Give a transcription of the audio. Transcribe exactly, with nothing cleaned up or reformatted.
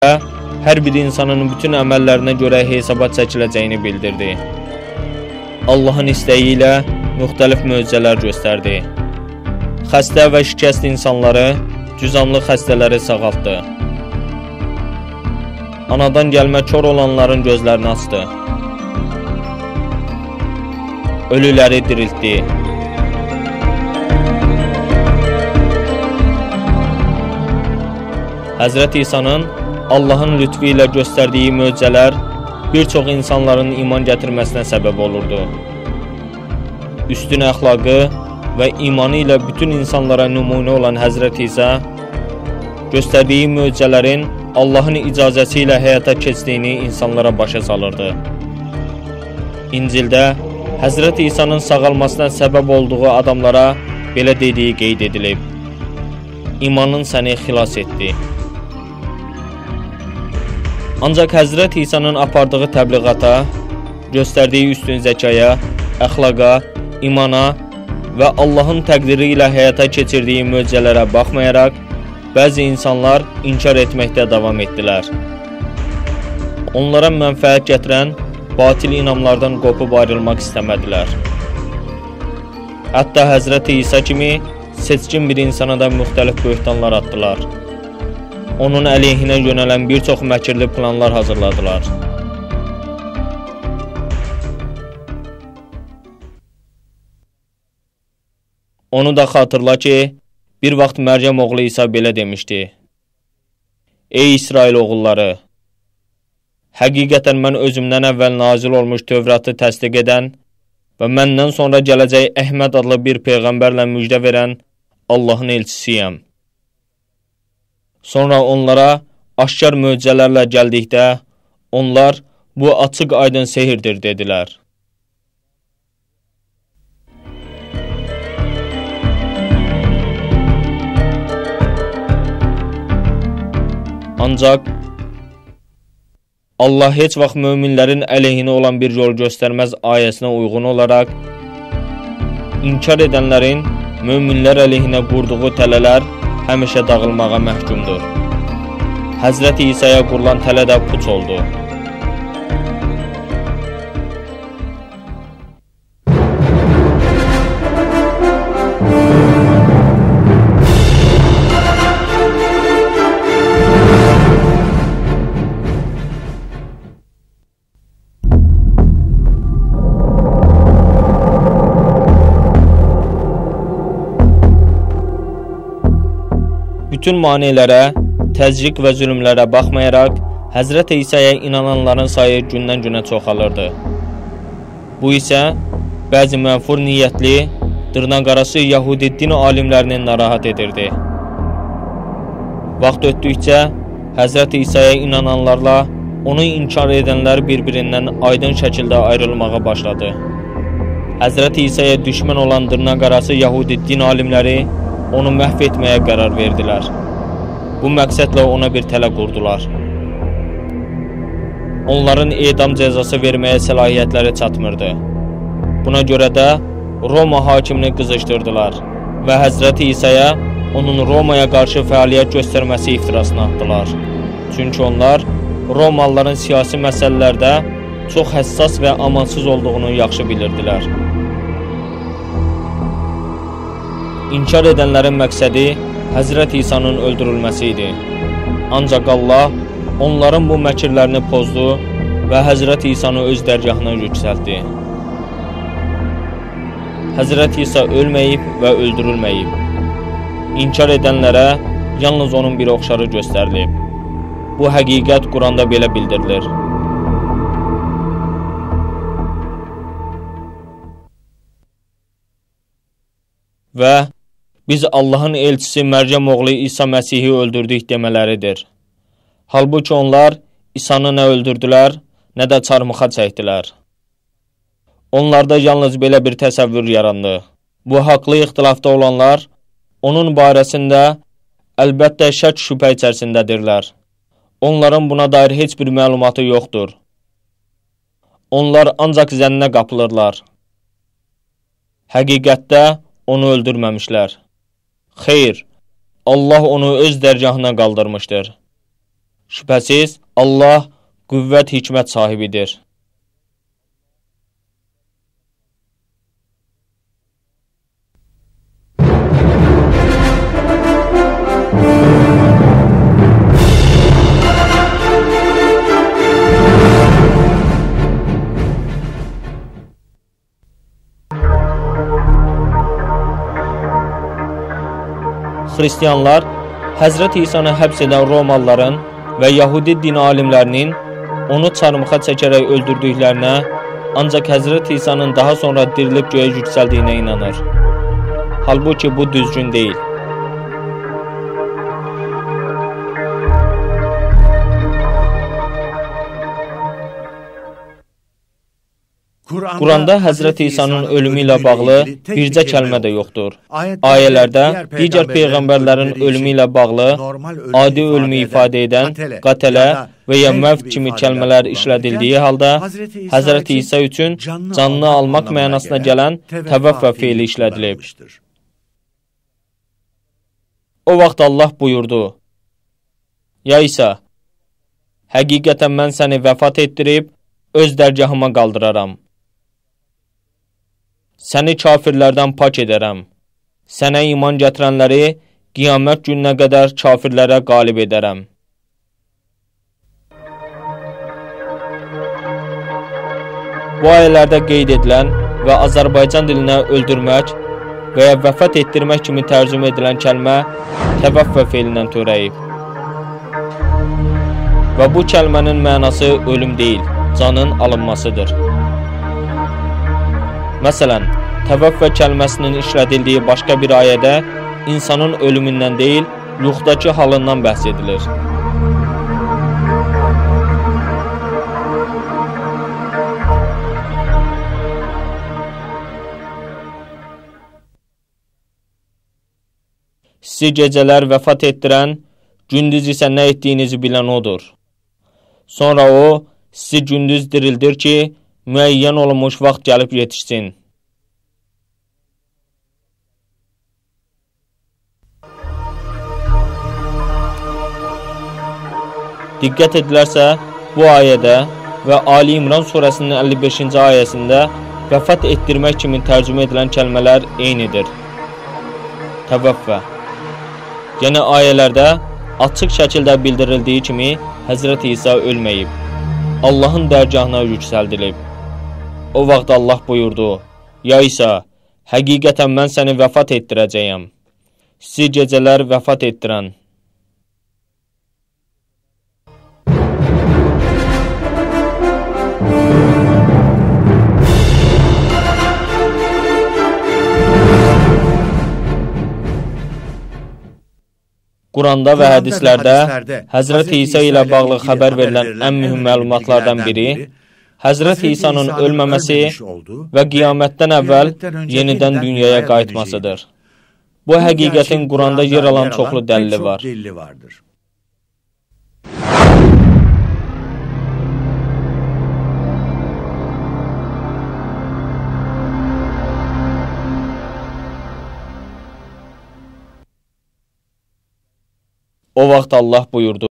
hər bir insanın bütün əməllərinə görə hesabat çəkiləcəyini bildirdi. Allahın istəyi ilə müxtəlif möcüzələr göstərdi. Xəstə və şikəst insanları, cüzamlı xəstələri sağaltdı. Anadan gəlmə kör olanların gözlərini açdı. Ölüləri diriltdi. Həzrət İsa'nın Allahın lütfu ilə göstərdiyi möcüzələr bir çox insanların iman gətirməsinə səbəb olurdu. Üstün əxlaqı və imanı ilə bütün insanlara nümunə olan Həzrət İsa göstərdiyi möcüzələrin Allahın icazəsi ilə həyata keçdiyini insanlara başa salırdı. İncildə Həzrət İsa'nın sağalmasına səbəb olduğu adamlara belə dediyi qeyd edilib: İmanın səni xilas etdi. Ancaq Həzrət İsa'nın apardığı təbliğata, göstərdiyi üstün zəkaya, əxlaqa, imana və Allahın təqdiri ilə həyata keçirdiyi möcüzələrə baxmayaraq, bəzi insanlar inkar etməkdə davam etdilər. Onlara mənfəət gətirən batil inamlardan qopub ayrılmaq istəmədilər. Hətta Həzrət İsa kimi seçkin bir insana da müxtəlif böhtanlar atdılar. Onun əleyhinə yönələn bir çox məkirli planlar hazırladılar. Onu da xatırla ki, bir vaxt Məryəm oğlu İsa belə demişdi: Ey İsrail oğulları! Həqiqətən mən özümdən əvvəl nazil olmuş Tövratı təsdiq edən və məndən sonra gələcək Əhməd adlı bir peyğəmbərlə müjdə verən Allahın elçisiyəm. Sonra onlara aşkar möcüzələrlə gəldikdə, onlar bu açıq aydın sehirdir dedilər. Ancaq Allah heç vaxt möminlərin əleyhinə olan bir yol göstərməz ayəsinə uyğun olaraq, inkar edənlərin möminlər əleyhinə qurduğu tələlər həmişə dağılmağa məhkumdur. Həzrət İsa'ya qurulan tələ də puç oldu. Bütün manelərə, təzyiq və zülmlərə baxmayaraq, Həzrət İsa'ya inananların sayı gündən-günə çoxalırdı. Bu isə bəzi mənfur niyyətli, dırnaqarası Yahudi din alimlərini narahat edirdi. Vaxt ötdükcə, Həzrət İsa'ya inananlarla onu inkar edənlər bir-birindən aydın şəkildə ayrılmağa başladı. Həzrət İsa'ya düşmən olan dırnaqarası Yahudi din alimləri onu məhv etməyə qərar verdilər. Bu məqsədlə ona bir tələ qurdular. Onların edam cəzası verməyə səlahiyyətləri çatmırdı. Buna görə də Roma hakimini qızışdırdılar və Həzrət İsa'ya onun Romaya qarşı fəaliyyət göstərməsi iftirasını atdılar. Çünki onlar Romalıların siyasi məsələlərdə çox həssas və amansız olduğunu yaxşı bilirdilər. İnkar edənlərin məqsədi Həzrət İsa'nın öldürülməsi idi. Ancaq Allah onların bu məkirlərini pozdu və Həzrət İsa'nı öz dərgahına yüksəltdi. Həzrət İsa ölməyib və öldürülməyib. İnkar edənlərə yalnız onun bir oxşarı göstərilib. Bu həqiqət Quranda belə bildirilir. Və biz Allahın elçisi Məryəm oğlu İsa Məsihi öldürdük demələridir. Halbuki onlar İsa'nı nə öldürdülər, nə də çarmıxa çəkdilər. Onlarda yalnız belə bir təsəvvür yarandı. Bu haqlı ixtilafda olanlar onun barəsində əlbəttə şək şübhə içərisindədirlər. Onların buna dair heç bir məlumatı yoxdur. Onlar ancaq zənnə qapılırlar. Həqiqətdə onu öldürməmişlər. Xeyr, Allah onu öz dərgahına qaldırmışdır. Şübhəsiz, Allah qüvvət, hikmət sahibidir. Xristianlar Həzrət İsanı həbs edən Romalıların və Yahudi din alimlərinin onu çarmıxa çəkərək öldürdüklərinə, ancaq Həzrət İsa'nın daha sonra dirilib göyə yüksəldiyinə inanır. Halbuki bu düzgün deyil. Quranda Həzrət İsa'nın ölümü ilə bağlı bircə kəlmə də yoxdur. Ayələrdə digər peyğəmbərlərin ölümü ilə bağlı adi ölümü ifadə edən qətələ və ya məvt kimi kəlmələr işlədildiyi halda Həzrət İsa üçün canını almaq mənasına gələn təvəffə feili işlədilib. O vaxt Allah buyurdu: Ya İsa, həqiqətən mən səni vəfat etdirib öz dərgahıma qaldıraram. Səni kafirlərdən pak edərəm. Sənə iman gətirənləri qiyamət gününə qədər kafirlərə qalib edərəm. Bu ayələrdə qeyd edilən və Azərbaycan dilinə öldürmək və ya vəfat etdirmək kimi tərcümə edilən kəlmə təvəffə feilindən törəyib. Və bu kəlmənin mənası ölüm deyil, canın alınmasıdır. Məsələn, təvəffə kəlməsinin işlədildiyi başqa bir ayədə insanın ölümündən deyil, ruhdakı halından bəhs edilir. Sizi gecələr vəfat etdirən, gündüz isə nə etdiyinizi bilən odur. Sonra o, sizi gündüz dirildir ki, müəyyən olunmuş vaxt gəlib yetişsin. Diqqət edilərsə, bu ayədə və Ali İmran surəsinin əlli beşinci ayəsində vəfat etdirmək kimi tərcümə edilən kəlmələr eynidir. Təvəffə. Yəni ayələrdə açıq şəkildə bildirildiyi kimi Həzrət İsa ölməyib, Allahın dərgahına yüksəldilib. O vaxt Allah buyurdu: Ya İsa, həqiqətən mən səni vəfat etdirəcəyəm. Sizi gecələr vəfat etdirən. Quranda və hədislərdə Həzrət İsa ilə bağlı xəbər verilən ən mühüm məlumatlardan biri Həzrət İsa'nın ölməməsi və qiyamətdən əvvəl yenidən dünyaya qayıtmasıdır. Bu həqiqətin Quranda yer alan çoxlu dəlili var. O vaxt Allah buyurdu: